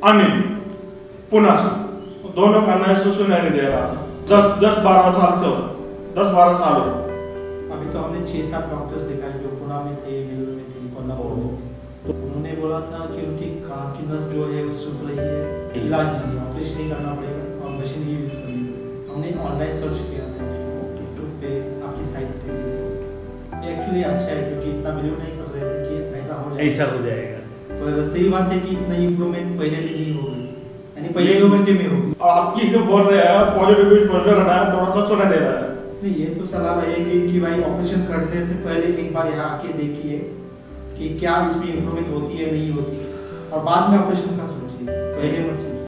अनिल पुणे से, दोनों का नया सुनाई दे रहा था। 10-12 साल से 10-12 साल हो। अभी तो हमने 6-7 डॉक्टर्स दिखाए जो पुणे में थे, वेलूर में थे, कोल्हापुर में थे। तो उन्होंने बोला था कि उनकी कान की नस जो है सूख रही है, इलाज नहीं है, ऑपरेशन नहीं करना पड़ेगा और मशीन ही यूज करनी है। हमने ऑनलाइन सर्च किया था यूट्यूब पे, आपकी साइट पे ये एक्चुअली अच्छा है क्योंकि इतना बिलीव नहीं कर रहे थे कि ऐसा हो जाएगा। तो सही बात है कि इतना इम्प्रूवमेंट पहले से ही हो गई, यानी पहले 2 घंटे में हो गई। आपकी से बोल रहे हैं पॉजिटिव रहना है, थोड़ा सा सुनाई दे रहा है। नहीं, ये तो सलाह रहेगी कि भाई ऑपरेशन करने से पहले एक बार यहाँ आके देखिए कि क्या इसमें इम्प्रूवमेंट होती है नहीं होती, और बाद में ऑपरेशन का सोचिए, पहले मत सोचिए।